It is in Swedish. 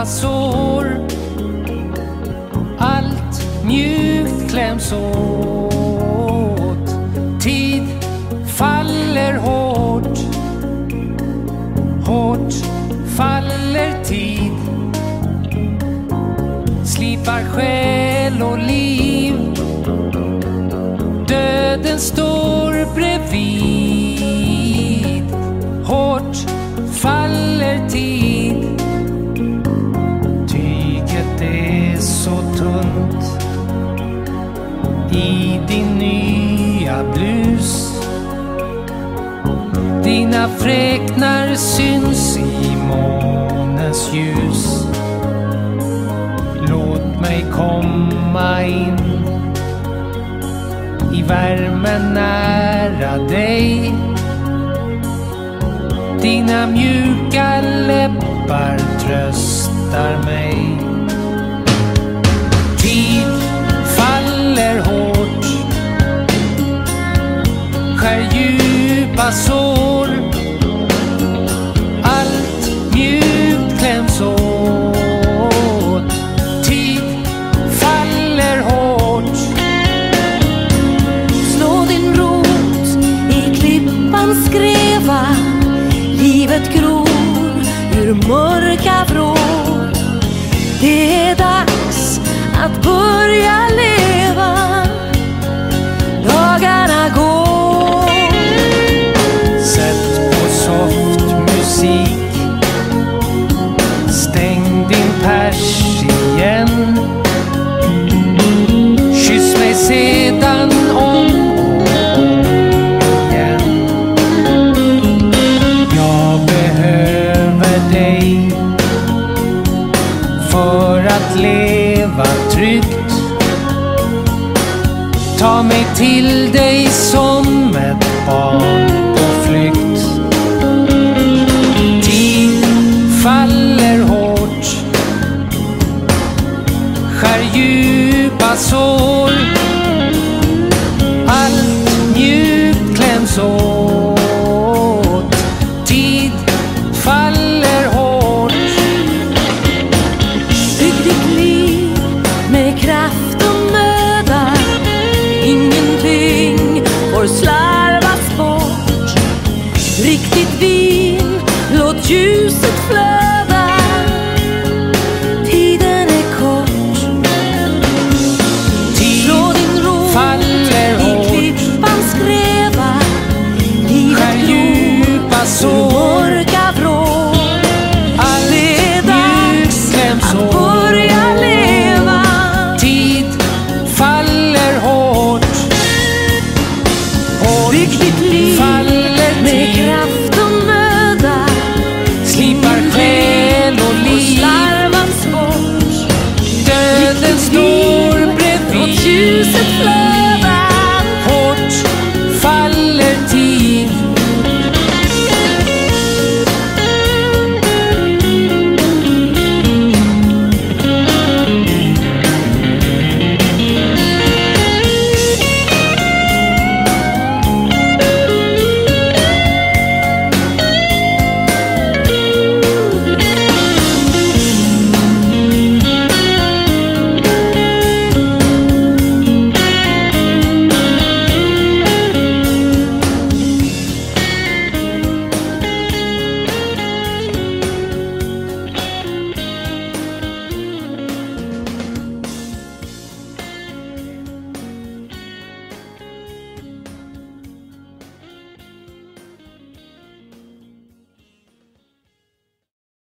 djupa sår. Allt mjukt kläms åt. Tid faller hårt. Hårt faller tid. Slipar själ och liv. Döden står bredvid. Hårt faller tid. Tyget är så tunt i din nya blus. Dina fräknar syns i månens ljus. Låt mig komma in i värmen nära dig. Dina mjuka läppar tröstar mig. Tid faller hårt. Skär djupa sår. Allt mjukt kläms åt. Tid faller hårt. Slå din rot i klippans skreva. Livet gror ur mörka vrår. Det är dags att börja leva. Dagarna går. Sätt på soft musik. Stäng din pers igen. Kyss mig sedan om och igen. Jag behöver dig för att leva tryggt. Ta mig till dig som ett barn på flykt. Tid faller hårt. Skär djupa sår. Allt mjukt kläms åt. Tid faller hårt. Bygg ditt liv med kraft och möda. Ingenting får slarvas bort. Riktigt vin, låt ljuset flöda. Tiden är kort. Tid Slå din rot faller i hårt. klippans skreva. Skär Livet djupa gror ur sår. mörka vrår. Allt Det är dags mjukt kläms att åt. börja leva. Tid faller hårt. Hårt Bygg ditt liv faller med tid. kraft och möda. Slipar själ och liv. Slarvas bort. Döden står Låt bredvid. ljuset flöda.